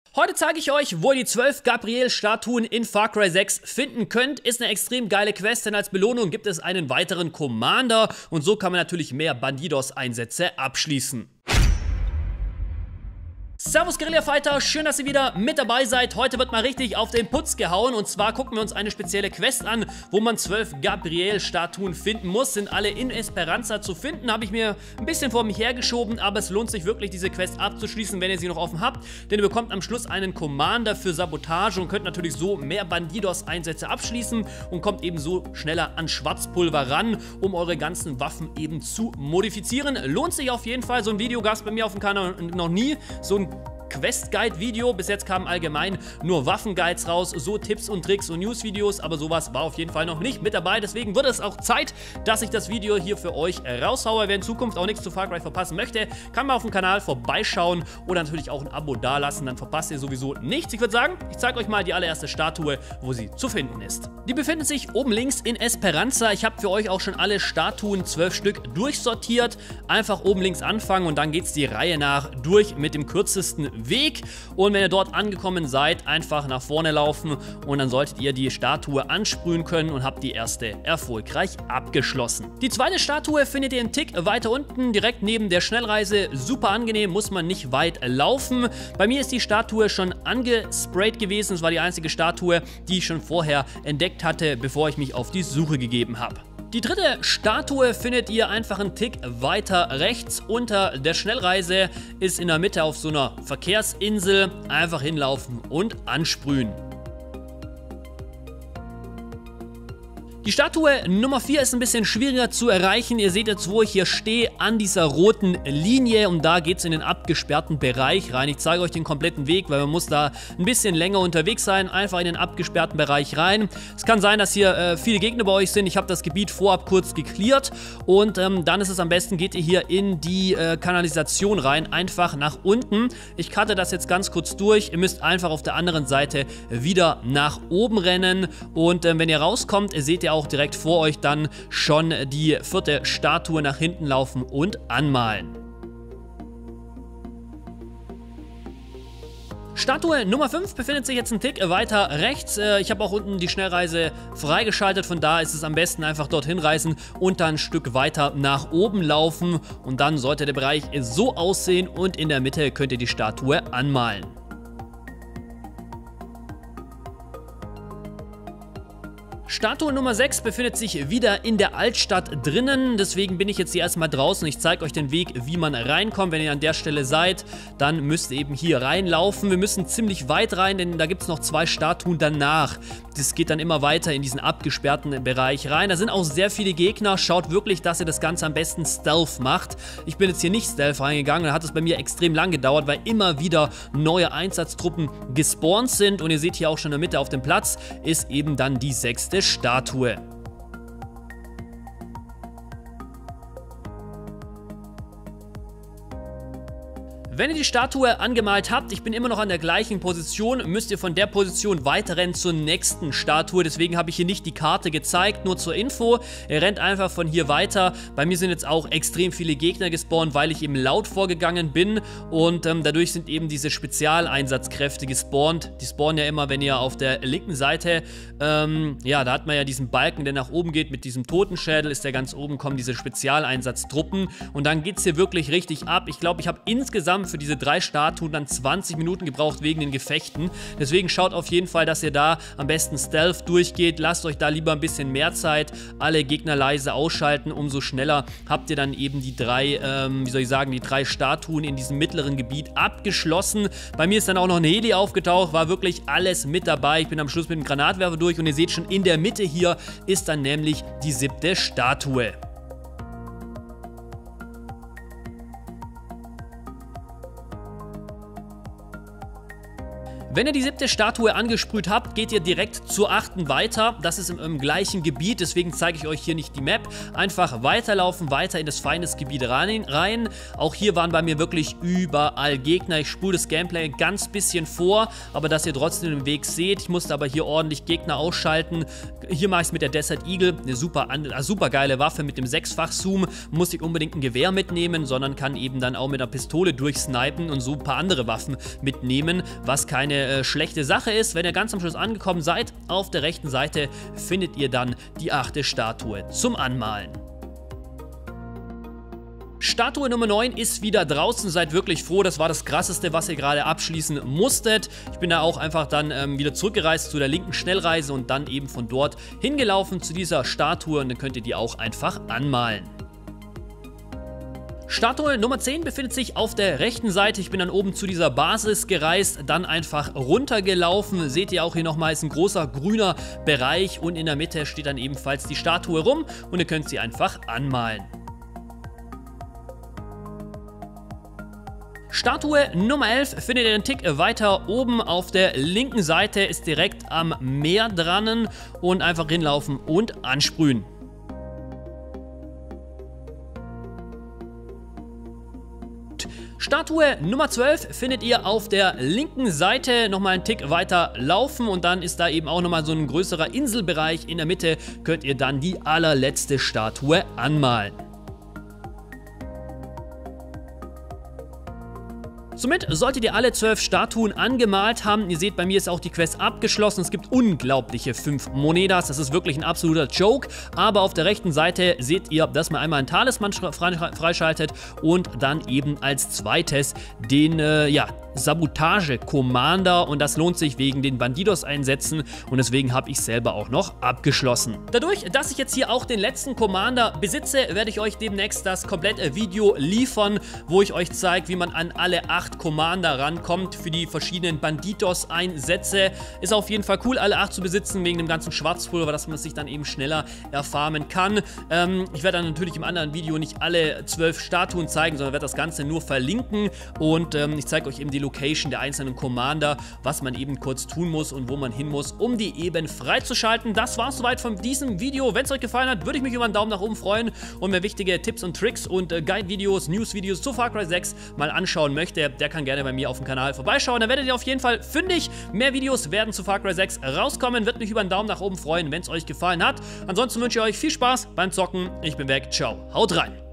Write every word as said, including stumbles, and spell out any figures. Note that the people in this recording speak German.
Heute zeige ich euch, wo ihr die zwölf Gabriel-Statuen in Far Cry sechs finden könnt. Ist eine extrem geile Quest, denn als Belohnung gibt es einen weiteren Commander und so kann man natürlich mehr Bandidos-Einsätze abschließen. Servus Guerilla Fighter, schön, dass ihr wieder mit dabei seid. Heute wird mal richtig auf den Putz gehauen und zwar gucken wir uns eine spezielle Quest an, wo man zwölf Gabriel-Statuen finden muss. Sind alle in Esperanza zu finden, habe ich mir ein bisschen vor mich hergeschoben, aber es lohnt sich wirklich, diese Quest abzuschließen, wenn ihr sie noch offen habt, denn ihr bekommt am Schluss einen Commander für Sabotage und könnt natürlich so mehr Bandidos-Einsätze abschließen und kommt eben so schneller an Schwarzpulver ran, um eure ganzen Waffen eben zu modifizieren. Lohnt sich auf jeden Fall, so ein Video gab es bei mir auf dem Kanal noch nie, so ein Quest-Guide-Video. Bis jetzt kamen allgemein nur Waffen-Guides raus, so Tipps und Tricks und News-Videos, aber sowas war auf jeden Fall noch nicht mit dabei. Deswegen wird es auch Zeit, dass ich das Video hier für euch raushaue. Wer in Zukunft auch nichts zu Far Cry verpassen möchte, kann mal auf dem Kanal vorbeischauen oder natürlich auch ein Abo dalassen, dann verpasst ihr sowieso nichts. Ich würde sagen, ich zeige euch mal die allererste Statue, wo sie zu finden ist. Die befindet sich oben links in Esperanza. Ich habe für euch auch schon alle Statuen, zwölf Stück, durchsortiert. Einfach oben links anfangen und dann geht es die Reihe nach durch mit dem kürzesten Weg, und wenn ihr dort angekommen seid, einfach nach vorne laufen und dann solltet ihr die Statue ansprühen können und habt die erste erfolgreich abgeschlossen. Die zweite Statue findet ihr einen Tick weiter unten, direkt neben der Schnellreise. Super angenehm, muss man nicht weit laufen. Bei mir ist die Statue schon angesprayt gewesen. Es war die einzige Statue, die ich schon vorher entdeckt hatte, bevor ich mich auf die Suche gegeben habe. Die dritte Statue findet ihr einfach einen Tick weiter rechts unter der Schnellreise, ist in der Mitte auf so einer Verkehrsinsel. Einfach hinlaufen und ansprühen. Die Statue Nummer vier ist ein bisschen schwieriger zu erreichen. Ihr seht jetzt, wo ich hier stehe, an dieser roten Linie, und da geht es in den abgesperrten Bereich rein. Ich zeige euch den kompletten Weg, weil man muss da ein bisschen länger unterwegs sein. Einfach in den abgesperrten Bereich rein. Es kann sein, dass hier äh, viele Gegner bei euch sind. Ich habe das Gebiet vorab kurz gecleart und ähm, dann ist es am besten, geht ihr hier in die äh, Kanalisation rein, einfach nach unten. Ich cutte das jetzt ganz kurz durch. Ihr müsst einfach auf der anderen Seite wieder nach oben rennen und äh, wenn ihr rauskommt, seht ihr auch direkt vor euch dann schon die vierte Statue nach hinten laufen und anmalen. Statue Nummer fünf befindet sich jetzt einen Tick weiter rechts. Ich habe auch unten die Schnellreise freigeschaltet, von da ist es am besten einfach dorthin reisen und dann ein Stück weiter nach oben laufen und dann sollte der Bereich so aussehen und in der Mitte könnt ihr die Statue anmalen. Statue Nummer sechs befindet sich wieder in der Altstadt drinnen, deswegen bin ich jetzt hier erstmal draußen. Ich zeige euch den Weg, wie man reinkommt. Wenn ihr an der Stelle seid, dann müsst ihr eben hier reinlaufen. Wir müssen ziemlich weit rein, denn da gibt es noch zwei Statuen danach. Das geht dann immer weiter in diesen abgesperrten Bereich rein. Da sind auch sehr viele Gegner. Schaut wirklich, dass ihr das Ganze am besten Stealth macht. Ich bin jetzt hier nicht Stealth reingegangen, da hat es bei mir extrem lang gedauert, weil immer wieder neue Einsatztruppen gespawnt sind. Und ihr seht hier auch schon in der Mitte auf dem Platz ist eben dann die sechste Statue. Wenn ihr die Statue angemalt habt, ich bin immer noch an der gleichen Position, müsst ihr von der Position weiterrennen zur nächsten Statue. Deswegen habe ich hier nicht die Karte gezeigt, nur zur Info. Ihr rennt einfach von hier weiter. Bei mir sind jetzt auch extrem viele Gegner gespawnt, weil ich eben laut vorgegangen bin. Und ähm, dadurch sind eben diese Spezialeinsatzkräfte gespawnt. Die spawnen ja immer, wenn ihr auf der linken Seite, ähm, ja, da hat man ja diesen Balken, der nach oben geht. Mit diesem Totenschädel ist der ganz oben, kommen diese Spezialeinsatztruppen. Und dann geht es hier wirklich richtig ab. Ich glaube, ich habe insgesamt für diese drei Statuen dann zwanzig Minuten gebraucht wegen den Gefechten. Deswegen schaut auf jeden Fall, dass ihr da am besten Stealth durchgeht. Lasst euch da lieber ein bisschen mehr Zeit. Alle Gegner leise ausschalten. Umso schneller habt ihr dann eben die drei, ähm, wie soll ich sagen, die drei Statuen in diesem mittleren Gebiet abgeschlossen. Bei mir ist dann auch noch ein Heli aufgetaucht. War wirklich alles mit dabei. Ich bin am Schluss mit dem Granatwerfer durch und ihr seht schon, in der Mitte hier ist dann nämlich die siebte Statue. Wenn ihr die siebte Statue angesprüht habt, geht ihr direkt zur achten weiter. Das ist im, im gleichen Gebiet, deswegen zeige ich euch hier nicht die Map. Einfach weiterlaufen, weiter in das Feindesgebiet rein, rein. Auch hier waren bei mir wirklich überall Gegner. Ich spule das Gameplay ein ganz bisschen vor, aber dass ihr trotzdem den Weg seht. Ich musste aber hier ordentlich Gegner ausschalten. Hier mache ich es mit der Desert Eagle, eine super, eine super geile Waffe mit dem Sechsfach-Zoom. Muss ich unbedingt ein Gewehr mitnehmen, sondern kann eben dann auch mit einer Pistole durchsnipen und so ein paar andere Waffen mitnehmen, was keine äh, schlechte Sache ist. Wenn ihr ganz am Schluss angekommen seid, auf der rechten Seite findet ihr dann die achte Statue zum Anmalen. Statue Nummer neun ist wieder draußen, seid wirklich froh, das war das krasseste, was ihr gerade abschließen musstet. Ich bin da auch einfach dann ähm, wieder zurückgereist zu der linken Schnellreise und dann eben von dort hingelaufen zu dieser Statue und dann könnt ihr die auch einfach anmalen. Statue Nummer zehn befindet sich auf der rechten Seite. Ich bin dann oben zu dieser Basis gereist, dann einfach runtergelaufen. Seht ihr auch hier nochmal, ist ein großer grüner Bereich und in der Mitte steht dann ebenfalls die Statue rum und ihr könnt sie einfach anmalen. Statue Nummer elf findet ihr einen Tick weiter oben auf der linken Seite, ist direkt am Meer dran und einfach hinlaufen und ansprühen. Statue Nummer zwölf findet ihr auf der linken Seite, nochmal einen Tick weiter laufen und dann ist da eben auch nochmal so ein größerer Inselbereich. In der Mitte könnt ihr dann die allerletzte Statue anmalen. Somit solltet ihr alle zwölf Statuen angemalt haben. Ihr seht, bei mir ist auch die Quest abgeschlossen. Es gibt unglaubliche fünf Monedas. Das ist wirklich ein absoluter Joke. Aber auf der rechten Seite seht ihr, dass man einmal einen Talisman freischaltet und dann eben als zweites den, äh, ja, Sabotage-Commander und das lohnt sich wegen den Bandidos-Einsätzen und deswegen habe ich selber auch noch abgeschlossen. Dadurch, dass ich jetzt hier auch den letzten Commander besitze, werde ich euch demnächst das komplette Video liefern, wo ich euch zeige, wie man an alle acht Commander rankommt für die verschiedenen Bandidos-Einsätze. Ist auf jeden Fall cool, alle acht zu besitzen, wegen dem ganzen Schwarzpulver, dass man sich dann eben schneller erfarmen kann. Ähm, ich werde dann natürlich im anderen Video nicht alle zwölf Statuen zeigen, sondern werde das Ganze nur verlinken und ähm, ich zeige euch eben die Location der einzelnen Commander, was man eben kurz tun muss und wo man hin muss, um die eben freizuschalten. Das war es soweit von diesem Video. Wenn es euch gefallen hat, würde ich mich über einen Daumen nach oben freuen und wer wichtige Tipps und Tricks und äh, Guide-Videos, News-Videos zu Far Cry sechs mal anschauen möchte, der kann gerne bei mir auf dem Kanal vorbeischauen. Da werdet ihr auf jeden Fall fündig. Mehr Videos werden zu Far Cry sechs rauskommen. Würde mich über einen Daumen nach oben freuen, wenn es euch gefallen hat. Ansonsten wünsche ich euch viel Spaß beim Zocken. Ich bin weg. Ciao. Haut rein.